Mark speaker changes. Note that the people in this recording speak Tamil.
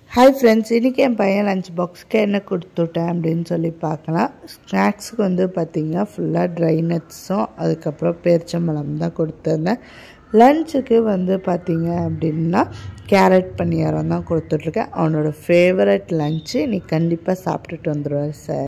Speaker 1: ஹாய் ஃப்ரெண்ட்ஸ், இன்றைக்கி என் பையன் லஞ்ச் பாக்ஸுக்கு என்ன கொடுத்துட்டேன் அப்படின்னு சொல்லி பார்க்கலாம். ஸ்நாக்ஸுக்கு வந்து பார்த்திங்கன்னா ஃபுல்லாக ட்ரை நட்ஸும் அதுக்கப்புறம் பேரிச்சம்பழம் தான் கொடுத்துருந்தேன். லஞ்சுக்கு வந்து பார்த்திங்க அப்படின்னா கேரட் பனியாரம் தான் கொடுத்துட்ருக்கேன். அவனோட ஃபேவரட் லஞ்சு நீ கண்டிப்பாக சாப்பிட்டுட்டு வந்துடுவார் சார்.